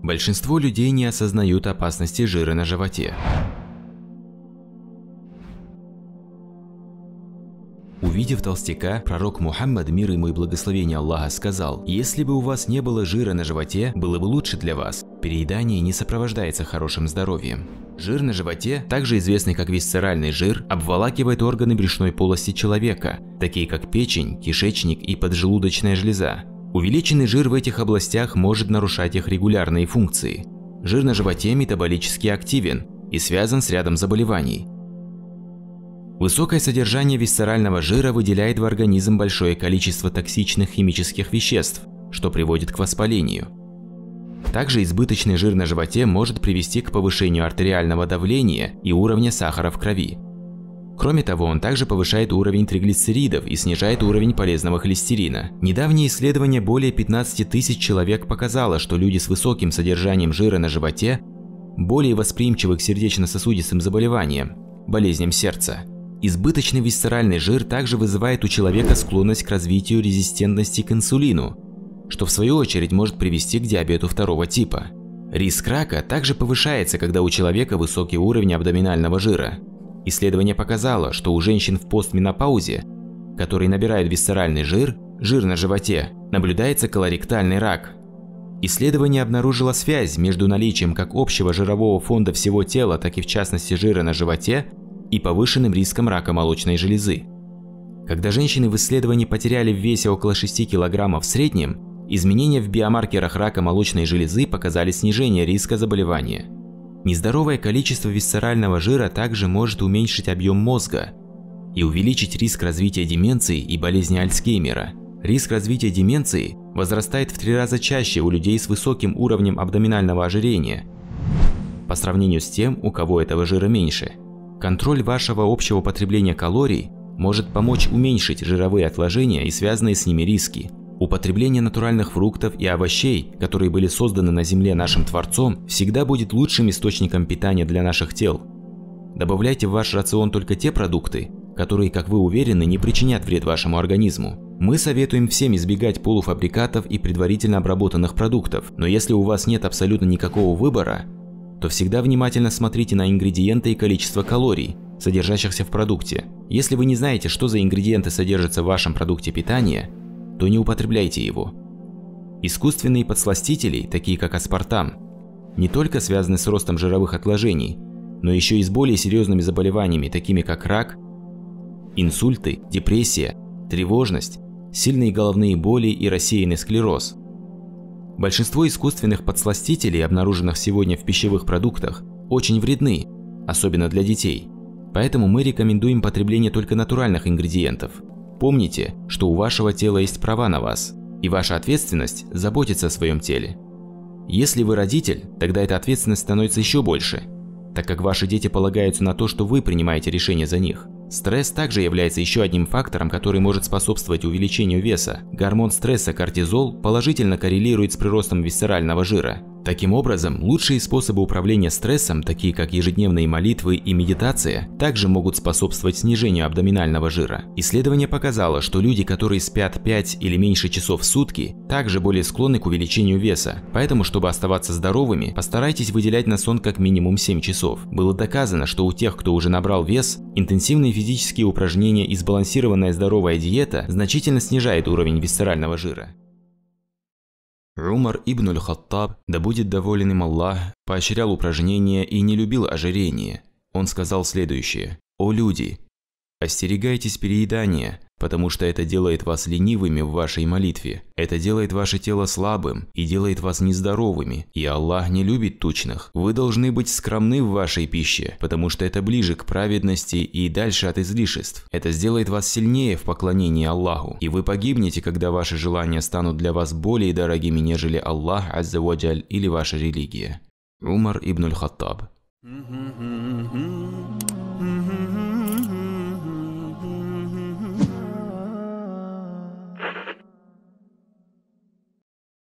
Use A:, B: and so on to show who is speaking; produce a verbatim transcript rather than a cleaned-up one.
A: Большинство людей не осознают опасности жира на животе. Увидев толстяка, пророк Мухаммад, мир ему и благословение Аллаха, сказал: «Если бы у вас не было жира на животе, было бы лучше для вас. Переедание не сопровождается хорошим здоровьем». Жир на животе, также известный как висцеральный жир, обволакивает органы брюшной полости человека, такие как печень, кишечник и поджелудочная железа. Увеличенный жир в этих областях может нарушать их регулярные функции. Жир на животе метаболически активен и связан с рядом заболеваний. Высокое содержание висцерального жира выделяет в организм большое количество токсичных химических веществ, что приводит к воспалению. Также избыточный жир на животе может привести к повышению артериального давления и уровня сахара в крови. Кроме того, он также повышает уровень триглицеридов и снижает уровень полезного холестерина. Недавнее исследование более пятнадцати тысяч человек показало, что люди с высоким содержанием жира на животе более восприимчивы к сердечно-сосудистым заболеваниям, болезням сердца. Избыточный висцеральный жир также вызывает у человека склонность к развитию резистентности к инсулину, что в свою очередь может привести к диабету второго типа. Риск рака также повышается, когда у человека высокий уровень абдоминального жира. Исследование показало, что у женщин в постменопаузе, которые набирают висцеральный жир, жир на животе, наблюдается колоректальный рак. Исследование обнаружило связь между наличием как общего жирового фонда всего тела, так и в частности жира на животе, и повышенным риском рака молочной железы. Когда женщины в исследовании потеряли в весе около шести килограммов в среднем, изменения в биомаркерах рака молочной железы показали снижение риска заболевания. Нездоровое количество висцерального жира также может уменьшить объем мозга и увеличить риск развития деменции и болезни Альцгеймера. Риск развития деменции возрастает в три раза чаще у людей с высоким уровнем абдоминального ожирения по сравнению с тем, у кого этого жира меньше. Контроль вашего общего потребления калорий может помочь уменьшить жировые отложения и связанные с ними риски. Употребление натуральных фруктов и овощей, которые были созданы на Земле нашим Творцом, всегда будет лучшим источником питания для наших тел. Добавляйте в ваш рацион только те продукты, которые, как вы уверены, не причинят вред вашему организму. Мы советуем всем избегать полуфабрикатов и предварительно обработанных продуктов, но если у вас нет абсолютно никакого выбора, то всегда внимательно смотрите на ингредиенты и количество калорий, содержащихся в продукте. Если вы не знаете, что за ингредиенты содержатся в вашем продукте питания, то не употребляйте его. Искусственные подсластители, такие как аспартам, не только связаны с ростом жировых отложений, но еще и с более серьезными заболеваниями, такими как рак, инсульты, депрессия, тревожность, сильные головные боли и рассеянный склероз. Большинство искусственных подсластителей, обнаруженных сегодня в пищевых продуктах, очень вредны, особенно для детей. Поэтому мы рекомендуем потребление только натуральных ингредиентов. Помните, что у вашего тела есть права на вас, и ваша ответственность – заботиться о своем теле. Если вы родитель, тогда эта ответственность становится еще больше, так как ваши дети полагаются на то, что вы принимаете решения за них. Стресс также является еще одним фактором, который может способствовать увеличению веса. Гормон стресса кортизол положительно коррелирует с приростом висцерального жира. Таким образом, лучшие способы управления стрессом, такие как ежедневные молитвы и медитация, также могут способствовать снижению абдоминального жира. Исследование показало, что люди, которые спят пять или меньше часов в сутки, также более склонны к увеличению веса. Поэтому, чтобы оставаться здоровыми, постарайтесь выделять на сон как минимум семь часов. Было доказано, что у тех, кто уже набрал вес, интенсивные физические упражнения и сбалансированная здоровая диета значительно снижает уровень висцерального жира. Умар ибн аль-Хаттаб, да будет доволен им Аллах, поощрял упражнения и не любил ожирение. Он сказал следующее: «О люди, остерегайтесь переедания, потому что это делает вас ленивыми в вашей молитве. Это делает ваше тело слабым и делает вас нездоровыми, и Аллах не любит тучных. Вы должны быть скромны в вашей пище, потому что это ближе к праведности и дальше от излишеств. Это сделает вас сильнее в поклонении Аллаху, и вы погибнете, когда ваши желания станут для вас более дорогими, нежели Аллах Азза ва Джаль или ваша религия». Умар ибн аль-Хаттаб.